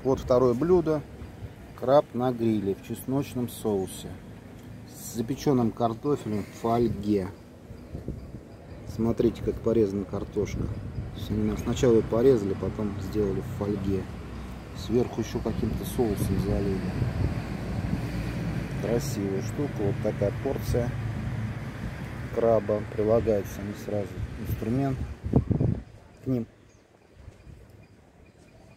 Вот второе блюдо. Краб на гриле в чесночном соусе. С запеченным картофелем в фольге. Смотрите, как порезана картошка. Сначала ее порезали, потом сделали в фольге. Сверху еще каким-то соусом залили. Красивая штука. Вот такая порция краба. Прилагается не сразу инструмент к ним.